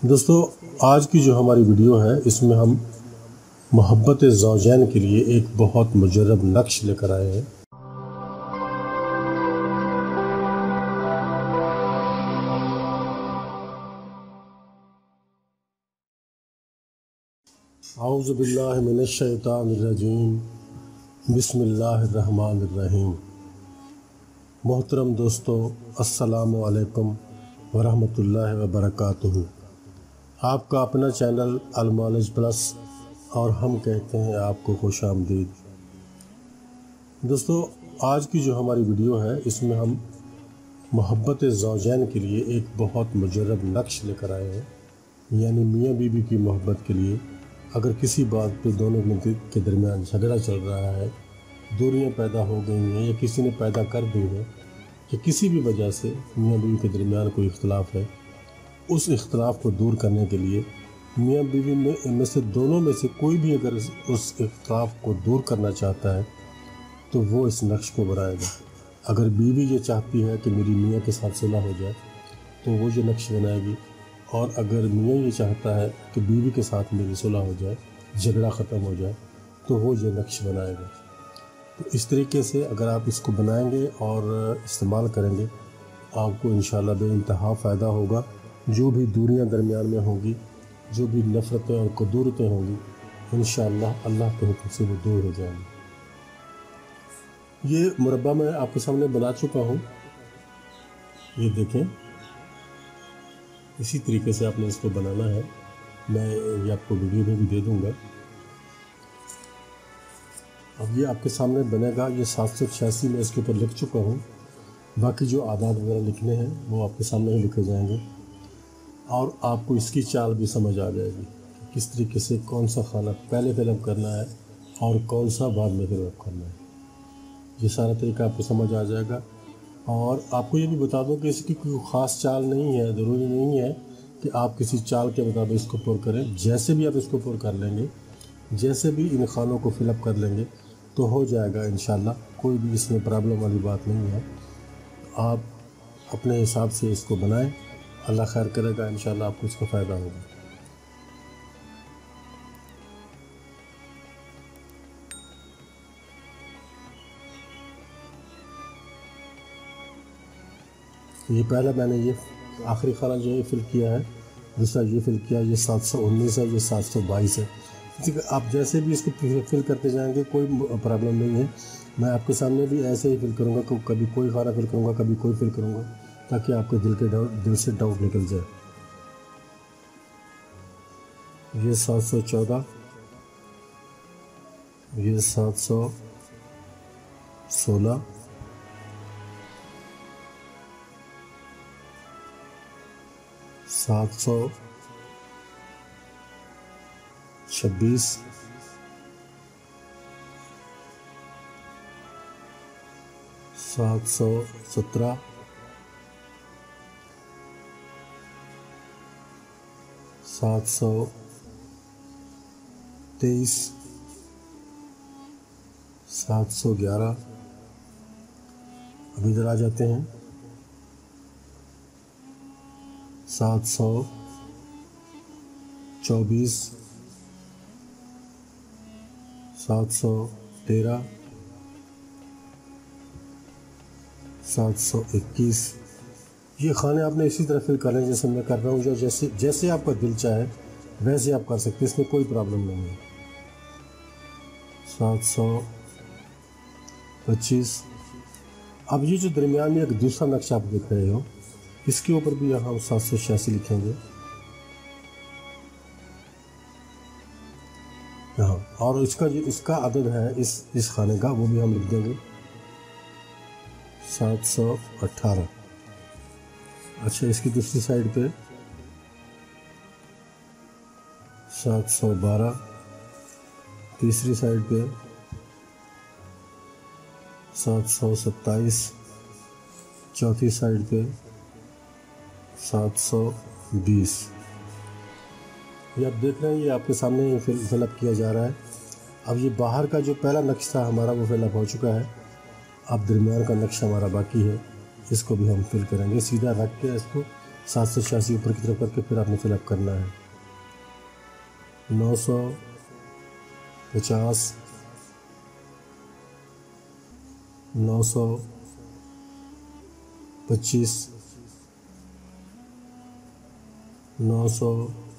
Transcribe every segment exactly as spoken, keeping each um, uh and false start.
دوستو آج کی جو ہماری ویڈیو ہے اس میں ہم محبت زوجین کے لیے ایک بہت مجرب نقش لے کر آئے ہیں۔ اعوذ باللہ من الشیطان الرجیم، بسم اللہ الرحمن الرحیم۔ محترم دوستو، السلام علیکم ورحمۃ اللہ وبرکاتہ۔ آپ کا اپنا چینل المعالج پلس اور ہم کہتے ہیں آپ کو خوش آمدید۔ دوستو آج کی جو ہماری ویڈیو ہے اس میں ہم محبت زوجین کے لیے ایک بہت مجرب نقش لے کر آئے ہیں، یعنی میاں بیوی بی کی محبت کے لیے اگر کسی بات پہ دونوں کے درمیان جھگڑا چل رہا ہے، دوریاں پیدا ہو گئی ہیں یا کسی نے پیدا کر دی ہے کہ کسی بھی وجہ سے میاں بیوی کے درمیان کوئی اختلاف ہے، اس اختلاف کو دور کرنے کے لیے میاں بیوی میں میں سے دونوں میں سے کوئی بھی اگر اس اختلاف کو دور کرنا چاہتا ہے تو وہ اس نقش کو بنائے گا۔ اگر بیوی یہ چاہتی ہے کہ میری میاں کے ساتھ صلح ہو جائے تو وہ یہ نقش بنائے گی، اور اگر میاں یہ چاہتا ہے کہ بیوی کے ساتھ میری صلح ہو جائے، جھگڑا ختم ہو جائے، تو وہ یہ نقش بنائے گا۔ تو اس طریقے سے اگر آپ اس کو بنائیں گے اور استعمال کریں گے، آپ کو انشاءاللہ بے انتہا فائدہ ہوگا۔ جو بھی دوریاں درمیان میں ہوں گی، جو بھی نفرتیں اور کدورتیں ہوں گی، انشاءاللہ اللہ کے حکم سے وہ دور ہو جائیں گی۔ یہ مربع میں آپ کے سامنے بنا چکا ہوں، یہ دیکھیں، اسی طریقے سے آپ نے اس کو بنانا ہے۔ میں یہ آپ کو ویڈیو میں بھی دے دوں گا۔ اب یہ آپ کے سامنے بنے گا۔ یہ سات سو چھیاسی میں اس کے اوپر لکھ چکا ہوں، باقی جو اعداد وغیرہ لکھنے ہیں وہ آپ کے سامنے ہی لکھے جائیں گے، اور آپ کو اس کی چال بھی سمجھ آ جائے گی، کس طریقے سے کون سا خانہ پہلے فل اپ کرنا ہے اور کون سا بعد میں فل اپ کرنا ہے۔ یہ سارا طریقہ آپ کو سمجھ آ جائے گا۔ اور آپ کو یہ بھی بتا دوں کہ اس کی کوئی خاص چال نہیں ہے، ضروری نہیں ہے کہ آپ کسی چال کے مطابق اس کو پر کریں۔ جیسے بھی آپ اس کو پر کر لیں گے، جیسے بھی ان خانوں کو فل اپ کر لیں گے تو ہو جائے گا انشاءاللہ۔ کوئی بھی اس میں پرابلم والی بات نہیں ہے۔ آپ اپنے حساب سے اس کو بنائیں، اللہ خیر کرے گا، انشاءاللہ آپ کو اس کا فائدہ ہوگا۔ یہ پہلا میں نے یہ آخری خانہ جو ہے فل کیا ہے، دوسرا یہ فل کیا، یہ سات سو انیس ہے، یہ سات سو بائیس ہے۔ آپ جیسے بھی اس کو فل کرتے جائیں گے کوئی پرابلم نہیں ہے۔ میں آپ کے سامنے بھی ایسے ہی فل کروں گا، کبھی کوئی خانہ فل کروں گا، کبھی کوئی فل کروں گا، تاکہ آپ کے دل کے ڈاؤٹ دل سے ڈاؤٹ نکل جائے۔ یہ سات سو چودہ، یہ سات سو سولہ، سات سو چھبیس، سات سو سترہ، سات سو تیئیس، سات سو گیارہ۔ اب ادھر آ جاتے ہیں، سات سو چوبیس، سات سو تیرہ، سات سو اکیس۔ یہ خانے آپ نے اسی طرح فل کر لیں جیسے میں کر رہا ہوں، جو جیسے جیسے آپ کا دل چاہے ویسے آپ کر سکتے ہیں، اس میں کوئی پرابلم نہیں ہے۔ سات سو پچیس۔ اب یہ جو درمیان میں ایک دوسرا نقشہ آپ دیکھ رہے ہو، اس کے اوپر بھی ہم سات سو چھیاسی لکھیں گے یہاں، اور اس کا جو اس کا عدد ہے اس اس خانے کا وہ بھی ہم لکھ دیں گے، سات سو اٹھارہ۔ اچھا، اس کی دوسری سائڈ پہ سات سو بارہ، تیسری سائڈ پہ سات سو ستائیس، چوتھی سائڈ پہ سات سو بیس۔ یہ آپ دیکھ رہے ہیں، یہ آپ کے سامنے فل اپ کیا جا رہا ہے۔ اب یہ باہر کا جو پہلا نقشہ تھا ہمارا وہ فل اپ ہو چکا ہے، اب درمیان کا نقشہ ہمارا باقی ہے، اس کو بھی ہم فل کریں گے۔ سیدھا رکھ کے اس کو सात सौ छियासी ऊपर की तरफ करके फिर आपने फिलअप करना है। नौ सौ पचास, नौ सौ पच्चीस, नौ सौ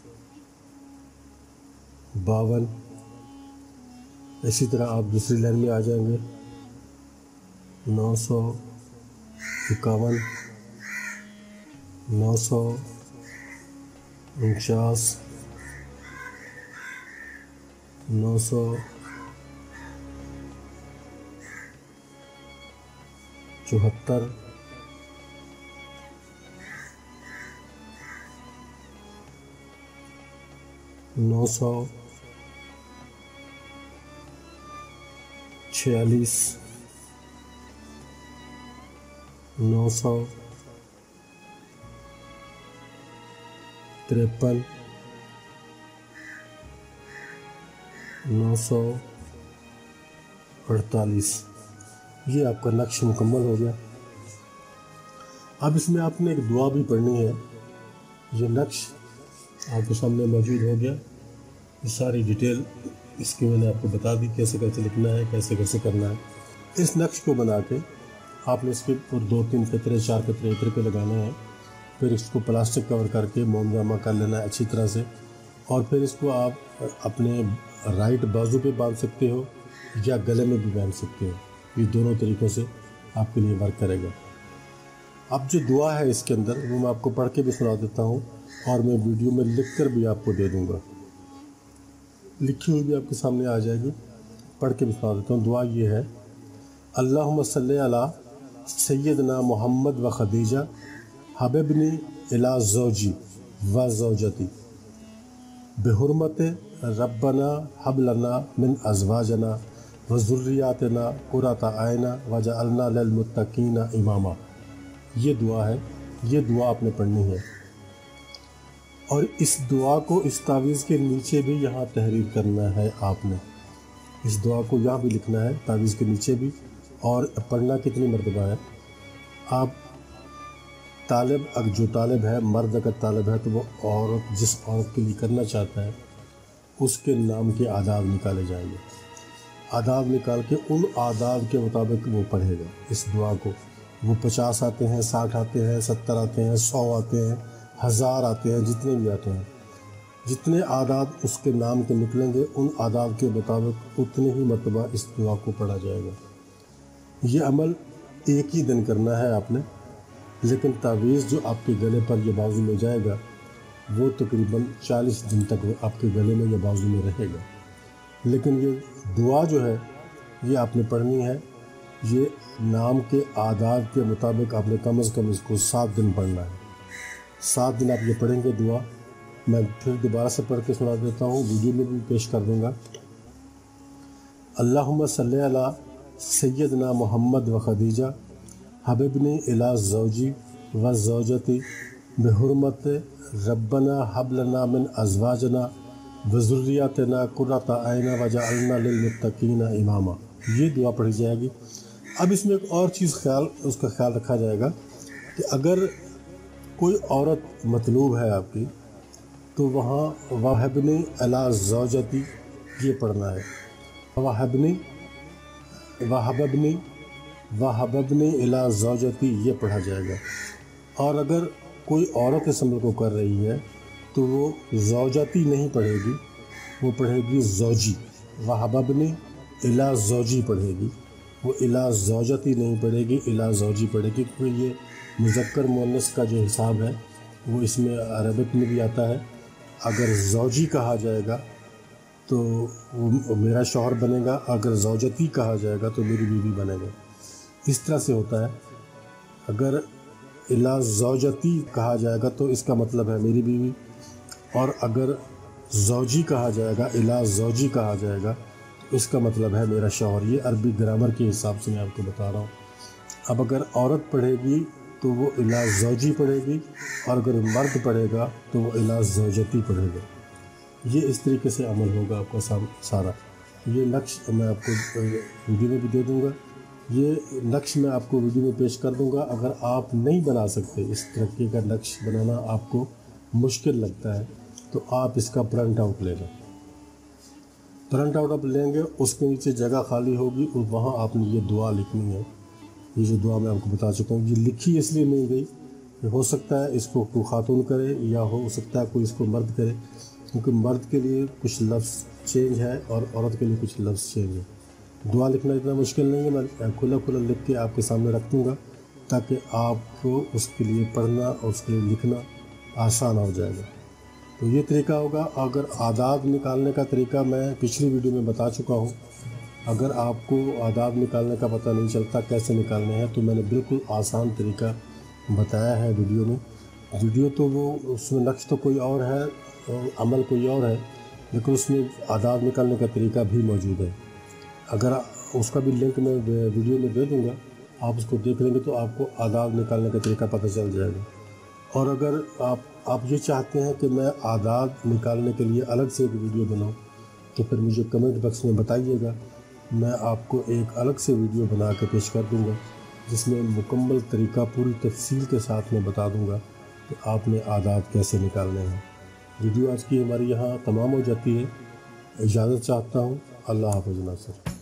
बावन। इसी तरह आप दूसरी लाइन में आ जाएंगे। नौ सौ इक्यावन, नौ सौ उनचास, नौ सौ चौहत्तर, नौ सौ छियालीस, नौ सौ तिरपन, नौ सौ अड़तालीस। ये आपका नक्श मुकम्मल हो गया। अब इसमें आपने एक दुआ भी पढ़नी है। ये नक्श आपके सामने मौजूद हो गया। ये सारी डिटेल इसकी मैंने आपको बता दी, कैसे कैसे लिखना है, कैसे कैसे करना है। इस नक्श को बना के आपने इसके ऊपर दो तीन कतरे चार कतरे इत्र के लगाने हैं। फिर इसको प्लास्टिक कवर करके मोमजामा कर लेना है अच्छी तरह से। और फिर इसको आप अपने राइट बाजू पे बांध सकते हो या गले में भी बांध सकते हो। ये दोनों तरीक़ों से आपके लिए वर्क करेगा। अब जो दुआ है इसके अंदर वो मैं आपको पढ़ के भी सुना देता हूँ और मैं वीडियो में लिख कर भी आपको दे दूँगा। लिखी हुई भी आपके सामने आ जाएगी, पढ़ के भी सुना देता हूँ। दुआ ये है, अल्लाहुम्मा सल्ली अला सय्यदना मोहम्मद व खदीजा हबीबनी इला ज़ौजी व ज़ौजती बिहुरमत रब्बना हब लना मिन अज़वाजना व ज़ुर्रियातना क़ुर्रता आयना वजअलना लिल मुत्तक़ीना इमामा। ये दुआ है। ये दुआ आपने पढ़नी है और इस दुआ को इस तावीज़ के नीचे भी यहाँ तहरीर करना है आपने। इस दुआ को यहाँ भी लिखना है तावीज़ के नीचे भी। और पढ़ना कितनी मरतबा है? आप तालिब, अगर जो तालिब है, मर्द अगर तालिब है तो वो औरत जिस औरत के लिए करना चाहता है उसके नाम के आदाब निकाले जाएंगे। आदाब निकाल के उन आदाब के मुताबिक वो पढ़ेगा इस दुआ को। वो पचास आते हैं, साठ आते हैं, सत्तर आते हैं, सौ आते हैं, हज़ार आते हैं, जितने भी आते हैं, जितने आदाब उसके नाम के निकलेंगे उन आदाब के मुताबिक उतने ही मरतबा इस दुआ को पढ़ा जाएगा। ये अमल एक ही दिन करना है आपने, लेकिन तावीज़ जो आपके गले पर या बाजू में जाएगा वो तकरीबन चालीस दिन तक वो आपके गले में या बाजू में रहेगा। लेकिन ये दुआ जो है ये आपने पढ़नी है। ये नाम के आदाब के मुताबिक आपने कम अज़ कम इसको सात दिन पढ़ना है। सात दिन आप ये पढ़ेंगे दुआ। मैं फिर दोबारा से पढ़ के सुना देता हूँ, वीडियो में भी पेश कर दूँगा। अल्लाहुम्मा सल्ली अला सय्यदना मोहम्मद व खदीजा हबीबनी इला ज़ौजी व ज़ौजती बिहुरमत रब्बना हब लना मिन अज़वाजना व ज़ुर्रियातना क़ुर्रता आयना वजअलना लिल मुत्तक़ीना इमामा। ये दुआ पढ़ी जाएगी। अब इसमें एक और चीज़ ख्याल उसका ख्याल रखा जाएगा कि अगर कोई औरत मतलूब है आपकी तो वहाँ वहबनी अला ज़ौजती ये पढ़ना है। वहबनी वहबनी वहबनी इला ज़ौजती ये पढ़ा जाएगा। और अगर कोई औरत इस अमल को कर रही है तो वो ज़ौजती नहीं पढ़ेगी, वो पढ़ेगी ज़ौजी। वहबनी इला ज़ौजी पढ़ेगी, वो इला ज़ौजती नहीं पढ़ेगी, इला ज़ौजी पढ़ेगी, क्योंकि ये मुज़क्कर मुअन्नस का जो हिसाब है वो इसमें अरबिक में भी आता है। अगर ज़ौजी कहा जाएगा तो वो मेरा शौहर बनेगा, अगर ज़ौजती कहा जाएगा तो मेरी बीवी बनेगा। इस तरह से होता है। अगर इला ज़ौजती कहा जाएगा तो इसका मतलब है मेरी बीवी, और अगर ज़ौजी कहा जाएगा, इला ज़ौजी कहा जाएगा तो इसका मतलब है मेरा शौहर। ये अरबी ग्रामर के हिसाब से मैं आपको बता रहा हूँ। अब अगर औरत पढ़ेगी तो वो इला ज़ौजी पढ़ेगी, और अगर मर्द पढ़ेगा तो वो इला ज़ौजती पढ़ेगा। ये इस तरीके से अमल होगा आपका सारा। ये नक्श मैं आपको वीडियो में भी दे दूँगा یہ نقش میں آپ کو ویڈیو میں پیش کر دوں گا۔ اگر آپ نہیں بنا سکتے، اس طریقے کا نقش بنانا آپ کو مشکل لگتا ہے، تو آپ اس کا پرنٹ آؤٹ لے لیں۔ پرنٹ آؤٹ آپ لیں گے، اس کے نیچے جگہ خالی ہوگی اور وہاں آپ نے یہ دعا لکھنی ہے۔ یہ جو دعا میں آپ کو بتا چکا ہوں، یہ لکھی اس لیے نہیں گئی کہ ہو سکتا ہے اس کو کوئی خاتون کرے یا ہو سکتا ہے کوئی اس کو مرد کرے، کیونکہ مرد کے لیے کچھ لفظ چینج ہے اور عورت کے لیے کچھ لفظ چینج ہے۔ دعا لکھنا اتنا مشکل نہیں ہے، میں کھلا کھلا لکھ کے آپ کے سامنے رکھ دوں گا تاکہ آپ کو اس کے لیے پڑھنا اور اس کے لیے لکھنا آسان ہو جائے گا۔ تو یہ طریقہ ہوگا۔ اگر اعداد نکالنے کا طریقہ میں پچھلی ویڈیو میں بتا چکا ہوں، اگر آپ کو اعداد نکالنے کا پتہ نہیں چلتا کیسے نکالنے ہیں، تو میں نے بالکل آسان طریقہ بتایا ہے ویڈیو میں۔ ویڈیو تو وہ اس میں نقش تو کوئی اور ہے اور عمل کوئی اور ہے، لیکن اس میں اعداد نکالنے کا طریقہ بھی موجود ہے۔ اگر اس کا بھی لنک میں ویڈیو میں دے دوں گا، آپ اس کو دیکھ لیں گے تو آپ کو اعداد نکالنے کا طریقہ پتہ چل جائے گا۔ اور اگر آپ آپ یہ چاہتے ہیں کہ میں اعداد نکالنے کے لیے الگ سے ایک ویڈیو بناؤں، تو پھر مجھے کمنٹ باکس میں بتائیے گا، میں آپ کو ایک الگ سے ویڈیو بنا کے پیش کر دوں گا، جس میں مکمل طریقہ پوری تفصیل کے ساتھ میں بتا دوں گا کہ آپ نے اعداد کیسے نکالنے ہیں۔ ویڈیو آج کی ہماری یہاں تمام ہو جاتی ہے۔ اجازت چاہتا ہوں۔ اللہ حافظ ناصر۔